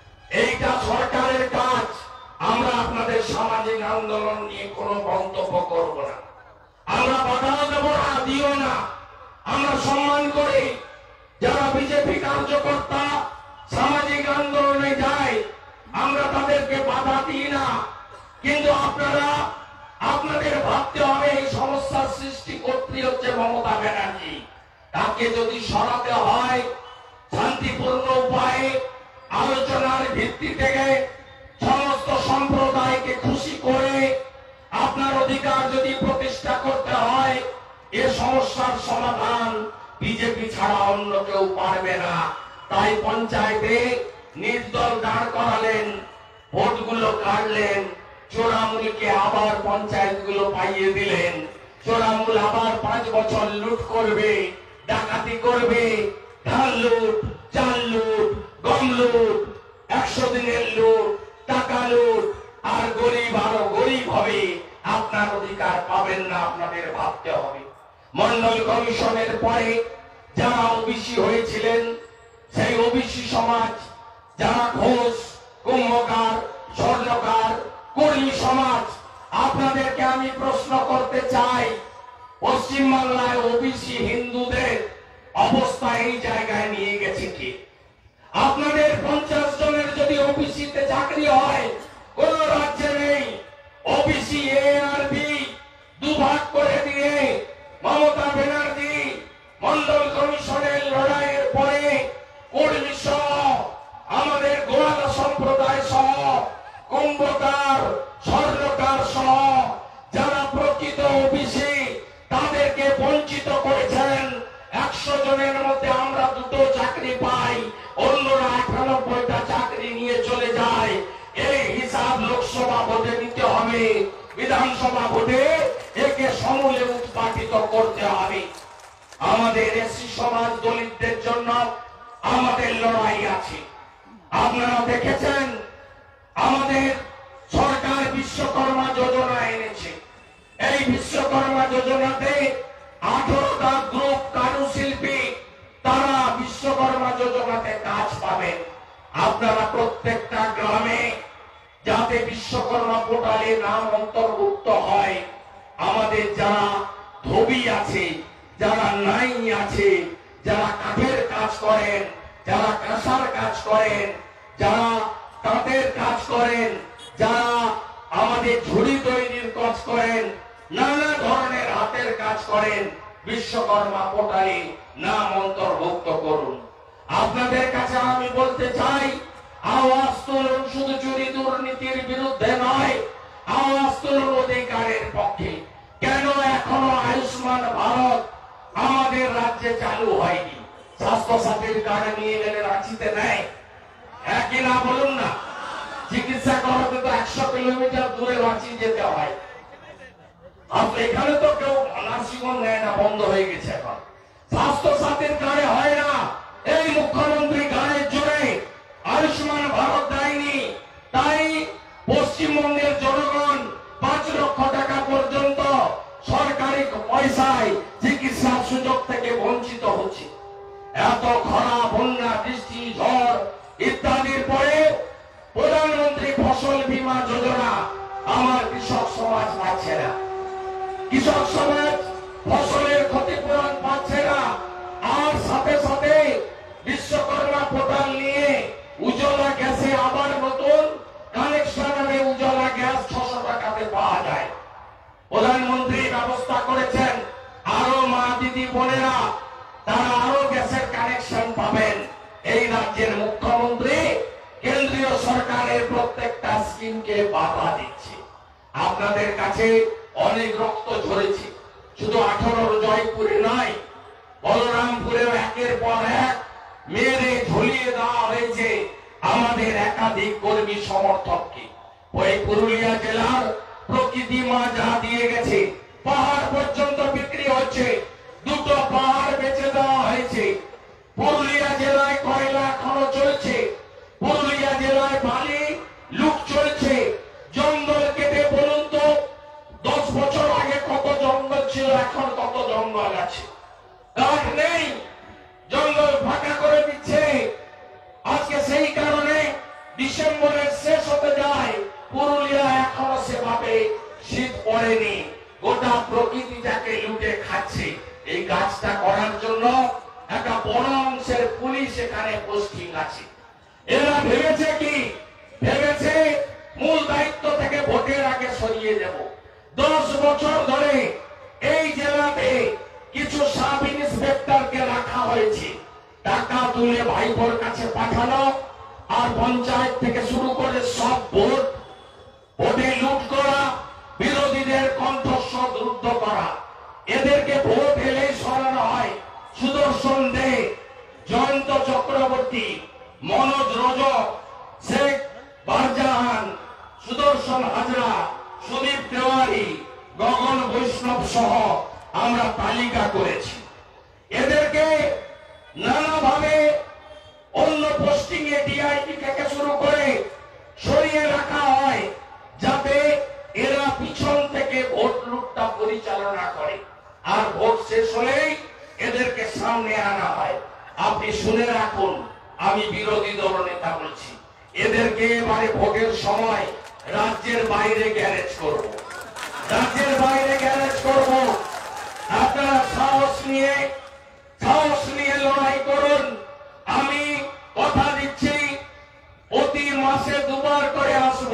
এইটা সরকারের কাজ। আমরা আপনাদের সামাজিক আন্দোলন নিয়ে কোনো মন্তব্য করব না, আমরা বাধাও দেব না, দিও না। আমরা সম্মান করি যারা বিজেপি কার্যকর্তা সামাজিক আন্দোলনে যায়, আমরা তাদেরকে বাধা দিই না। কিন্তু আপনারা আপনাদের ভাবতে হবে এই সমস্যার সৃষ্টি করতে হচ্ছে মমতা ব্যানার্জি। তাকে যদি সরাতে হয় শান্তিপূর্ণ উপায়ে আলোচনার ভিত্তি থেকে সমস্ত সম্প্রদায়কে খুশি করে আপনার অধিকার যদি প্রতিষ্ঠা করতে হয়, এ সমস্যার সমাধান বিজেপি ছাড়া অন্য কেউ পারবে না। তাই পঞ্চায়েতে নির্দল দাঁড় করালেন, ভোটগুলো কাটলেন, চোরামূলকে আবার পঞ্চায়েত গুলো পাইয়ে দিলেন। চোরামূল আবার পাঁচ বছর লুট করবে, ডাকাতি করবে, ধান লুট, চাল লুট, গম লুট, একশো দিনের লুট, টাকা লুট, আর গরিব আরো গরিব হবে। আপনার অধিকার পাবেন না, আপনাদের ভাবতে হবে। মন্ডল কমিশনের পরে যারা ওবিসি হয়েছিলেন, সেই ওবিসি সমাজ, যারা ঘোষ, কুম্ভকার, স্বর্ণকার, কর্মী সমাজ, আপনাদেরকে আমি প্রশ্ন করতে চাই, পশ্চিমবাংলায় ওবিসি হিন্দুদের অবস্থা এই জায়গায় নিয়ে গেছে কি? আপনাদের পঞ্চাশ জনের যদি ওবিসিতে চাকরি হয়, কোন রাজ্যে নেই। ওবিসি এ আর বি দুভাগ করে দিয়ে মমতা ব্যানার্জি মন্ডল কমিশনের লড়াইয়ের পরে কর্মী সহ, আমাদের গোয়ালা সম্প্রদায় সহ, কুম্ভকার, স্বর্ণকার সহ যারা প্রকৃত ওবিসি, তাদেরকে বঞ্চিত করেছেন। একশো জনের মধ্যে আমরা দুটো চাকরি পাই, অন্যরা একানব্বইটা চাকরি নিয়ে চলে যায়। এই হিসাব লোকসভা ভোটে নিতে হবে, বিধানসভা ভোটে একে সমূলে উৎপাটিত করতে হবে। আমাদের এসসি সমাজ, দলিতদের জন্য আমাদের লড়াই আছে। আপনারা দেখেছেন আমাদের সরকার বিশ্বকর্মা যোজনা এনেছে। এই বিশ্বকর্মা যোজনাতে আঠারোটা গ্রুপ কারুশিল্পী তারা বিশ্বকর্মা যোজনাতে কাজ পাবেন। আপনারা প্রত্যেকটা গ্রামে যাতে বিশ্বকর্মা পোর্টালে নাম অন্তর্ভুক্ত হয়, আমাদের যারা ধোবি আছে, যারা নাই আছে, যারা কাঠের কাজ করেন, যারা কাঁসার কাজ করেন, যারা তাঁতের কাজ করেন, যারা আমাদের ঝুড়ি তৈরির কাজ করেন, নানা ধরনের হাতের কাজ করেন, বিশ্বকর্মা পোর্টালে নাম অন্তর্ভুক্ত করুন। আপনাদের কাছে আমি বলতে চাই, আওয়াজ তুলুন, শুধু চুরি দুর্নীতির বিরুদ্ধে নয়, আওয়াজ তুলুন অধিকারের পক্ষে। কেন এখনো আয়ুষ্মান ভারত আমাদের রাজ্যে চালু হয়নি? স্বাস্থ্য সাথীর কার্ড নিয়ে গেলে রাঁচিতে নেয়, একই না বলুন না? চিকিৎসা করাতে তো একশো কিলোমিটার দূরে রাঁচি যেতে হয়। এখানে তো কেউ নার্সিংহোম নেয় না, বন্ধ হয়ে গেছে এখন। স্বাস্থ্য সাথীর কার্ডে হয় না। এই মুখ্যমন্ত্রী গাড়ির জোরে আয়ুষ্মান ভারত দেয়নি, তাই পশ্চিমবঙ্গের জনগণ পাঁচ লক্ষ টাকা পর্যন্ত সরকারি পয়সায় চিকিৎসার সুযোগ থেকে বঞ্চিত হচ্ছে। এত খরা, বন্যা, বৃষ্টি, ঝড় ইত্যাদির পরে প্রধানমন্ত্রী ফসল বীমা যোজনা আমার কৃষক সমাজ পাচ্ছে না। কৃষক সমাজ ফসলের ক্ষতিপূরণ পাচ্ছে না। আর সাথে সাথে বিশ্বকর্মা পোর্টাল নিয়ে উজ্জ্বলা গ্যাসে আবার নতুন কানেকশন হবে। উজ্জ্বলা গ্যাস ছশো টাকাতে পাওয়া যায়। প্রধানমন্ত্রী ব্যবস্থা করেছেন আরো মা দিদি বোনেরা তারা আরো গ্যাসের কানেকশন পাবেন। এই রাজ্যের মুখ্যমন্ত্রী কেন্দ্রীয় সরকারের প্রত্যেকটা স্কিমকে বাধা দিচ্ছে। আপনাদের কাছে অনেক রক্ত ঝরেছে, শুধু আঠারোর জয়পুরে নয়, বলরামপুরেও একের পর এক মেরে ঝুলিয়ে দেওয়া হয়েছে আমাদের একাধিক কর্মী সমর্থককে। ওই পুরুলিয়া জেলার প্রকৃতি মা যা দিয়ে গেছে, পাহাড় পর্যন্ত বিক্রি হচ্ছে, দুটো পাহাড় বেচে দেওয়া হয়েছে। পুরুলিয়া জেলায় কয়লা এখনো চলছে, পুরুলিয়া জেলায় বালি লুট চলছে। জঙ্গল কেটে বলুন তো নেই, জঙ্গল ফাঁকা করে দিচ্ছে। আজকে সেই কারণে ডিসেম্বরের শেষ হতে যায়, পুরুলিয়া এখনো সেভাবে শীত পড়েনি। গোটা প্রকৃতি যাকে লুটে খাচ্ছে। এই কাজটা করার জন্য একটা বড় অংশের পুলিশ এখানে পোস্টিং আছে। এরা ভেবেছে কি, ভেবেছে মূল দায়িত্ব থেকে ভোটের আগে সরিয়ে দেব। দশ বছর ধরে এই জেলাতে কিছু সাব ইন্সপেক্টরকে রাখা হয়েছে, টাকা তুলে ভাইপোর কাছে পাঠানো, আর পঞ্চায়েত থেকে শুরু করে সব ভোট ভোটে লুট করা, বিরোধীদের কণ্ঠস্বর রুদ্ধ করা। এদেরকে ভোট এলেই সরানো হয়। সুদর্শন দে, জয়ন্ত চক্রবর্তী, মনোজ রজক, শেখ বারজাহান, সুদর্শন হাজরা, সুদীপ তেওয়ারি, গগন বৈষ্ণব সহ আমরা তালিকা করেছি। এদেরকে নানাভাবে অন্য পোস্টিং এ ডিআইটি থেকে শুরু করে সরিয়ে রাখা হয়, যাতে এরা পিছন থেকে ভোট লুটটা পরিচালনা করে, আর ভোট শেষ হলেই এদেরকে সামনে আনা হয়। আপনি শুনে রাখুন, আমি বিরোধী দল নেতা বলছি, এদেরকে এবারে ভোটের সময় রাজ্যের বাইরে গ্যারেজ করব, রাজ্যের বাইরে গ্যারেজ করব। আপনারা সাহস নিয়ে সাহস নিয়ে লড়াই করুন। আমি কথা দিচ্ছি, প্রতি মাসে দুবার করে আসব।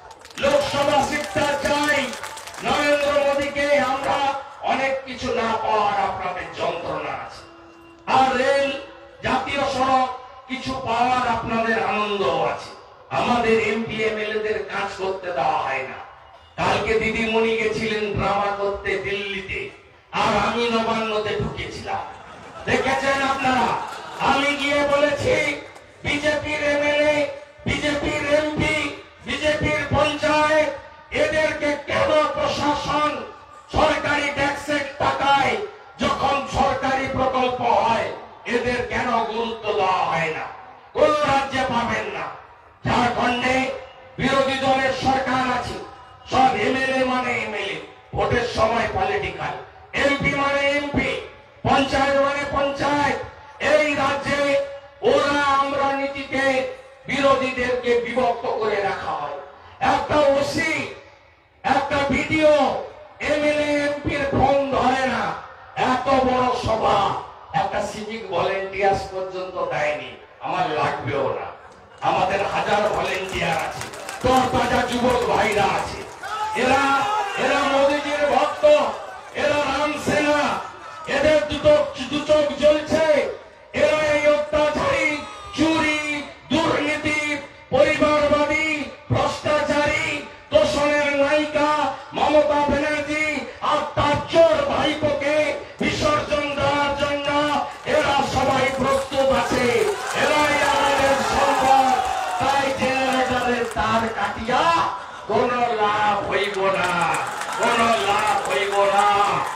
লোকসভা শিক্ষা চাই, নরেন্দ্র মোদীকে আমরা অনেক কিছু না পাওয়ার আপনাদের যন্ত্রণা আছে, আর রেল, জাতীয় সড়ক কিছু পাওয়ার আপনাদের আনন্দ আছে। আমাদের এমপি এমএলএদের কাজ করতে দেওয়া হয় না। কালকে দিদিমণি গেছিলেন ড্রামা করতে দিল্লিতে, আর আমি নবান্নতে ঢুকেছিলাম, দেখেছেন আপনারা। আমি গিয়ে বলেছি, বিজেপির এমএলএ, বিজেপির এমপি, বিজেপির পঞ্চায়েত, এদেরকে কেন প্রশাসন সরকারি ট্যাক্সের টাকায় যখন সরকারি প্রকল্প হয় এদের কেন গুরুত্ব দেওয়া হয় না? কোন রাজ্যে পাবেন না। ঝাড়খণ্ডে বিরোধী দলের সরকার আছে, সব এমএলএ মানে এমএলএ, ভোটের সময় পলিটিক্যাল, এমপি মানে এমপি, পঞ্চায়েত মানে পঞ্চায়েত। এই রাজ্যে ওরা আমরা নীতিতে বিরোধীদেরকে বিভক্ত করে রাখা হয়। একটা ওসি, একটা ভিডিও এমএলএ এমপির ফোন ধরে না। এত বড় সভা একটা সিভিক ভলেন্টিয়ার্স পর্যন্ত দেয়নি, আমার লাগবেও না। আমাদের হাজার ভলেন্টিয়ার আছে, তরতাজা যুবক ভাইরা আছে, এরা এরা মোদীজির ভক্ত, এরা রাম সেনা, এদের দুটো দু চোখ জ্বলছে। এরা এই অত্যাচারী, চুরি, দুর্নীতি, পরিবারবাদী, ভ্রষ্টাচারী, তোষণের নায়িকা মমতা ব্যানার্জি আর তার চোর ভাইপোকে বিসর্জন দেওয়ার জন্য এরা সবাই প্রস্তুত আছে। এরাই আমাদের সম্পদ, তাই জেনারেটরের তার কাটিয়া কোন লাভ হইব না, কোন লাভ হইব না।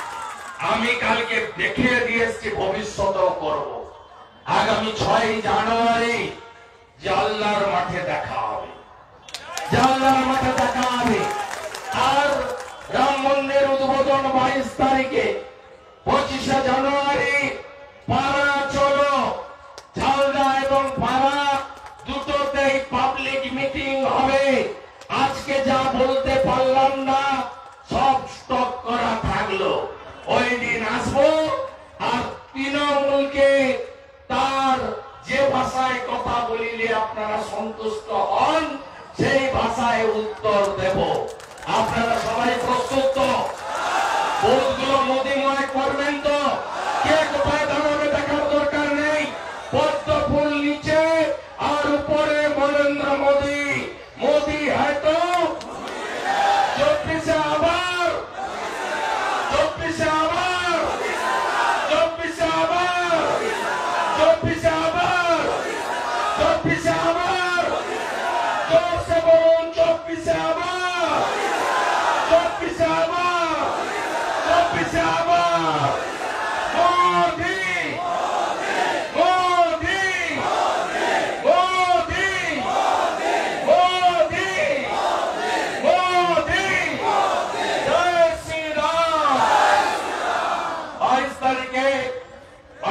আমি কালকে দেখিয়ে দিয়েছি, ভবিষ্যতেও করব। আগামী ছয় জানুয়ারি জাল্লার মাঠে দেখা হবে, জাল্লার মাঠে দেখা হবে। আর রাম মন্দির উদ্বোধন বাইশ তারিখে, পঁচিশে জানুয়ারি পাড়া চলো, ঝালদা এবং পাড়া দুটোতেই পাবলিক মিটিং হবে। আজকে যা বলতে পারলাম না সব স্টক করা থাকলো, ওই দিন আসবো। আর তৃণমূলকে তার যে ভাষায় কথা বলিলে আপনারা সন্তুষ্ট হন সেই ভাষায় উত্তর দেব। আপনারা সবাই প্রস্তুত তো? ভোটগুলো মোদীময় করবেন তো? কে কোথায় দাঁড়াবে দেখার দরকার নেই। পদ্ম ফুল নিচে আর উপরে নরেন্দ্র মোদী। মোদী হয়তো চব্বিশে আবার চব্বিশে আবার চব্বিশে আবার চব্বিশে আবার চব্বিশে আবার জোরসে বলুন, চব্বিশে আবার চব্বিশে আবার চব্বিশে আবার মোদী মোদী মোদী মোদী মোদী জয় শ্রী রাম। বাইশ তারিখে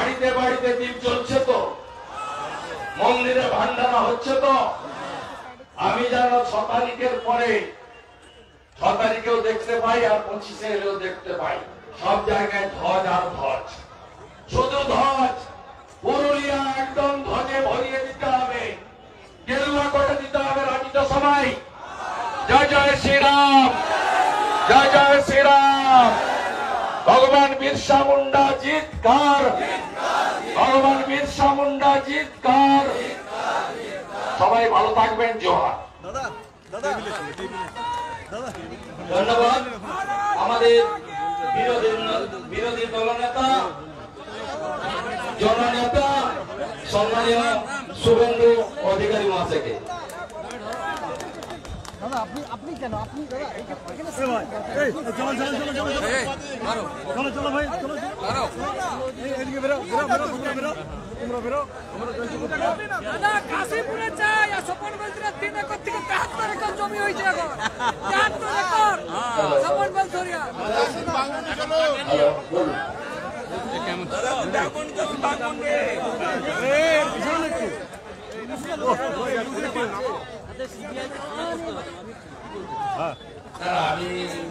হচ্ছে তো? আমি যেন ছ তারিখের পরে ছ তারিখেও দেখতে পাই আর পঁচিশে এলেও দেখতে পাই, সব জায়গায় ধ্বজ আর ধ্বজ, শুধু ধ্বজ। পুরুলিয়া একদম ধ্বজে ভরিয়ে দিতে হবে, গেরুয়া করে দিতে হবে রাজিত সবাই। জয় জয় শ্রীরাম, জয় জয় শ্রীরাম। ভগবান বিরসা মুন্ডা জিতকার, ভগবান বিরসা মুন্ডা জিতকার। সবাই ভালো থাকবেন, জোহার। ধন্যবাদ আমাদের বিরোধী বিরোধী দলনেতা জননেতা সম্মানীয় শুভেন্দু অধিকারী মহাশয়কে। আপনি আপনি কেন আপনি দাদা কাশীপুরে চাই আর সপন বেলসরিয়া তিন একর থেকে তেহাত্তর একর জমি হয়েছে এখন তেহাত্তর একর সপন বেলসরিয়া। আমি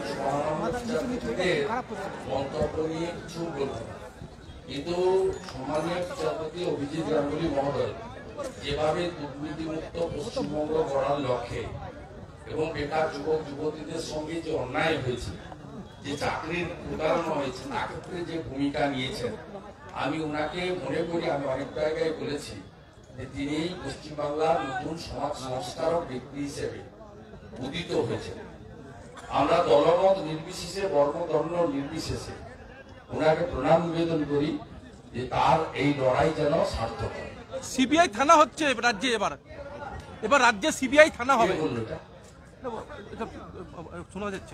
মন্তব্য নিয়ে কিছু বলবো, কিন্তু সম্মানীয় বিচারপতি অভিজিৎ গাঙ্গুলি মহোদয় যেভাবে দুর্নীতিমুক্ত পশ্চিমবঙ্গ গড়ার লক্ষ্যে এবং বেকার যুবক যুবতীদের সঙ্গে যে অন্যায় হয়েছে, যে চাকরির প্রতারণা হয়েছে, তার ক্ষেত্রে যে ভূমিকা নিয়েছেন, আমি ওনাকে মনে করি, আমি অনেক জায়গায় বলেছি যে তিনি পশ্চিমবাংলার নতুন সমাজ সংস্কারক ব্যক্তি হিসেবে উদিত হয়েছেন। আমরা দলমত নির্বিশেষে, বর্ণ ধর্ম নির্বিশেষে ওনাকে প্রণাম নিবেদন করি যে তার এই লড়াই যেন সার্থক হয়। সিবিআই থানা হচ্ছে রাজ্যে, এবার এবার রাজ্যে সিবিআই থানা হবে এটা শোনা যাচ্ছে।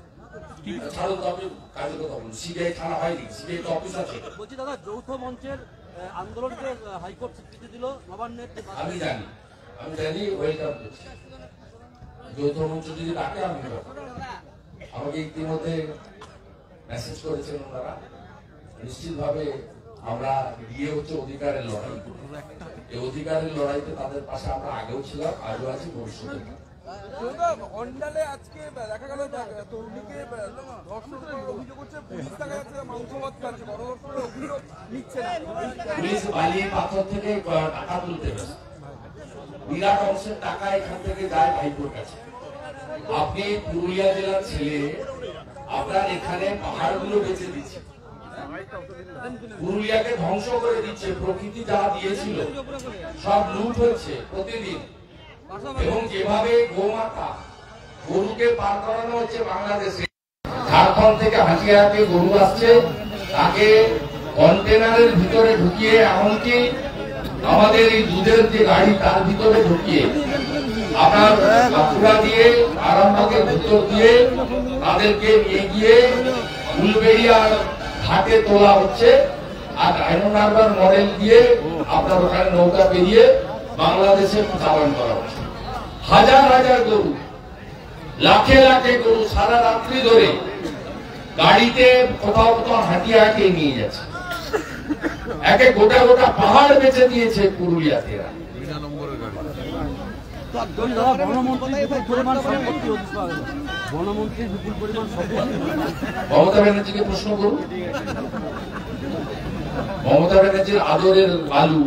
সিবিআই থানা হয়নি, সিবিআই তো অফিস আছে। বলছি দাদা, যৌথ মঞ্চের আন্দোলনকে হাইকোর্ট স্বীকৃতি দিল, নবান্নের। আমি জানি, আমি জানি, ওয়েলকাম করছি। যৌথ মঞ্চ যদি ডাকে আমি আমাকে ইতিমধ্যে মেসেজ করেছেন ওনারা। নিশ্চিতভাবে আমরা দিয়ে হচ্ছে অধিকারের লড়াই, এই অধিকারের লড়াইতে তাদের পাশে আমরা আগেও ছিলাম, আজও আছি, ভবিষ্যতে। অন্ডালে আজকে দেখা গেল তরুণীকে ধর্ষণের অভিযোগ হচ্ছে, পুলিশ দেখা যাচ্ছে মাংস ভাত খাচ্ছে, গণধর্ষণের অভিযোগ নিচ্ছে না। পুলিশ বালি পাথর থেকে টাকা তুলতে ব্যস্ত, বিরাট অংশের টাকা এখান থেকে যায় ভাইপোর কাছে। আপনি পুরুলিয়া জেলার ছেলে, আপনার এখানে পাহাড়গুলো বেঁচে দিচ্ছে, পুরুলিয়াকে ধ্বংস করে দিচ্ছে, প্রকৃতি যা দিয়েছিল সব লুট হচ্ছে প্রতিদিন। এবং যেভাবে গোমাতা গরুকে পার করানো হচ্ছে বাংলাদেশে, ঝাড়খণ্ড থেকে হাতিয়াতে গরু আসছে, তাকে কন্টেনারের ভিতরে ঢুকিয়ে, এমনকি আমাদের এই দুধের যে গাড়ি তার ভিতরে ঢুকিয়ে, আপনার বাঁকুড়া দিয়ে আরামবাগের ভিতর দিয়ে তাদেরকে নিয়ে গিয়ে উলবেড়িয়ার ঘাটে তোলা হচ্ছে, আর ডায়মন্ড হারবার মডেল দিয়ে আপনার ওখানে নৌকা পেরিয়ে বাংলাদেশে চালান করা হচ্ছে। হাজার হাজার গরু, লাখে লাখে গরু সারা রাত্রি ধরে গাড়িতে কোথাও কোথাও হাঁটিয়ে হাঁটিয়ে নিয়ে যাচ্ছে। একে গোটা গোটা পাহাড় বেঁচে দিয়েছে পুরুলিয়াতে। মমতা ব্যানার্জিকে প্রশ্ন করুন, মমতা ব্যানার্জির আদরের বালু।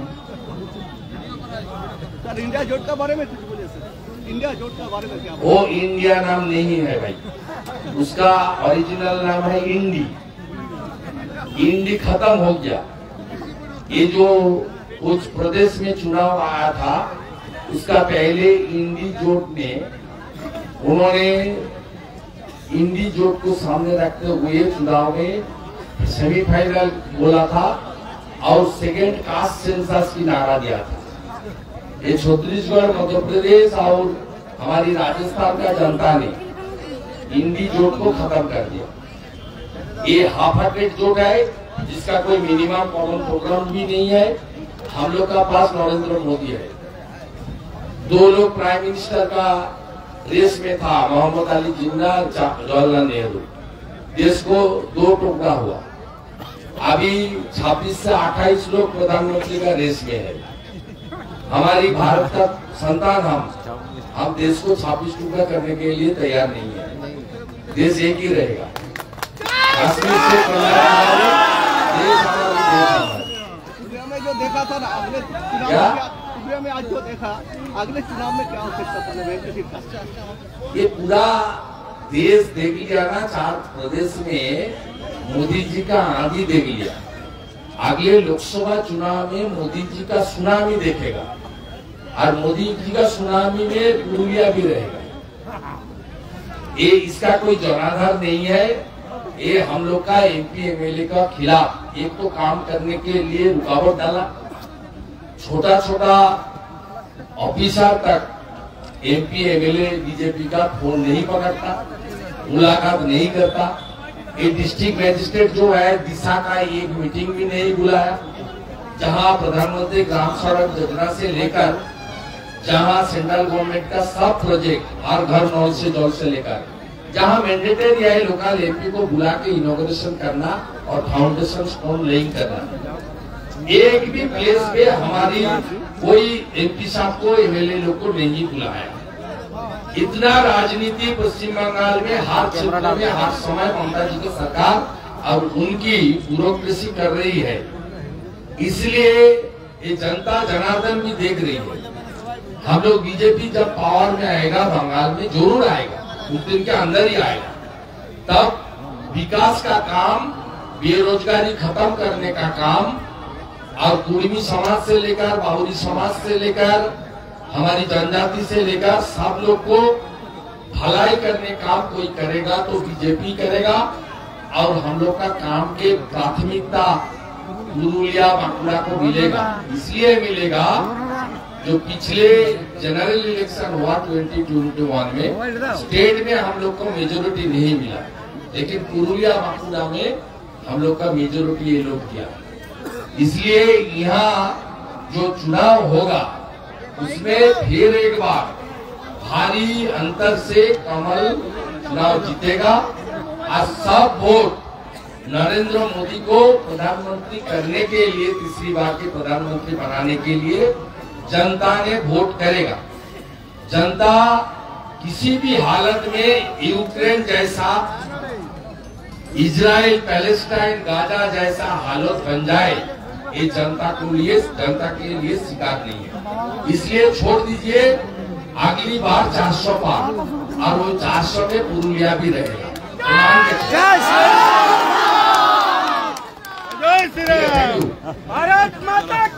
इंडिया जोट का बारे में कुछ बोलिए सर, इंडिया जोट का बारे में क्या? वो इंडिया नाम नहीं है भाई, उसका ओरिजिनल नाम है इंडी। इंडी खत्म हो गया। ये जो कुछ प्रदेश में चुनाव आया था, उसका पहले इंडी जोट ने, उन्होंने इंडी जोट को सामने रखते हुए चुनाव में सेमीफाइनल बोला था और सेकेंड कास्ट सेंसस की नारा दिया था। ये छत्तीसगढ़, मध्य प्रदेश और हमारी राजस्थान का जनता ने इंडी जोट को खत्म कर दिया। ये हाफ हार्टेड जोट है, जिसका कोई मिनिमम कॉमन प्रोग्राम भी नहीं है। हम लोग का पास नरेंद्र मोदी है, दो लोग प्राइम मिनिस्टर का रेस में था, मोहम्मद अली जिन्ना, जवाहरलाल नेहरू। देश को दो टुकड़ा हुआ। अभी छब्बीस से अट्ठाईस लोग प्रधानमंत्री का रेस में है। हमारी भारत का संतान हम हम देश को छब्बीस टुकड़ा करने के लिए तैयार नहीं है। देश एक ही रहेगा। कश्मीर से कन्याकुमारी देश हमारा, देश हमारा। इंडिया में जो देखा था ना अगले चुनाव क्या? में, इंडिया में आज जो देखा अगले चुनाव में क्या हो सकता था? ये पूरा देश देख लिया ना, चार प्रदेश में मोदी जी का आंधी देख लिया। अगले लोकसभा चुनाव में मोदी जी का सुनामी देखेगा और मोदी जी का सुनामी में पुरुलिया भी रहेगा। ये इसका कोई जनाधार नहीं है। ये हम लोग का एमपी एमएलए का खिलाफ एक तो काम करने के लिए रुकावट डाला, छोटा छोटा ऑफिसर तक एमपी एमएलए बीजेपी का फोन नहीं पकड़ता, मुलाकात नहीं करता। ये डिस्ट्रिक्ट मजिस्ट्रेट जो है दिशा का एक मीटिंग भी नहीं बुलाया, जहां प्रधानमंत्री ग्राम सड़क योजना से लेकर जहां सेंट्रल गवर्नमेंट का सब प्रोजेक्ट हर घर नल से जल से लेकर जहां मैंडेटरी है लोकल एमपी को बुला के इनॉग्रेशन करना और फाउंडेशन स्टोन लेइंग करना। एक भी प्लेस पे हमारी कोई एमपी साहब को एमएलए लोग को नहीं बुलाया। इतना राजनीति पश्चिम बंगाल में हर क्षेत्र में हर समय ममता जी की सरकार और उनकी ब्यूरोक्रेसी कर रही है। इसलिए ये जनता जनार्दन भी देख रही है। हम लोग बीजेपी जब पावर में आएगा बंगाल में जरूर आएगा, कुछ दिन के अंदर ही आएगा, तब विकास का काम, बेरोजगारी खत्म करने का काम और कुर्मी समाज से लेकर बाहुरी समाज से लेकर हमारी जनजाति से लेकर सब लोग को भलाई करने काम कोई करेगा तो बीजेपी करेगा। और हम लोग का काम के प्राथमिकता पुरुलिया बांकुड़ा को मिलेगा। इसलिए मिलेगा जो पिछले जनरल इलेक्शन हुआ ट्वेंटी ट्वेंटी वन में स्टेट में हम लोग को मेजोरिटी नहीं मिला, लेकिन पुरुलिया बांकुड़ा में हम लोग का मेजोरिटी ये लोग किया। इसलिए यहाँ जो चुनाव होगा उसमें फिर एक बार भारी अंतर से कमल चुनाव जीतेगा और सब वोट नरेंद्र मोदी को प्रधानमंत्री करने के लिए, तीसरी बार के प्रधानमंत्री बनाने के लिए जनता ने वोट करेगा। जनता किसी भी हालत में यूक्रेन जैसा, इजराइल पैलेस्टाइन गाजा जैसा हालत बन जाए ये जनता को लिए जनता के लिए स्वीकार नहीं है। इसलिए छोड़ दीजिए, अगली बार चार सौ पार और वो चार सौ में पुरुलिया भी रहेगा। जय श्री राम। भारत माता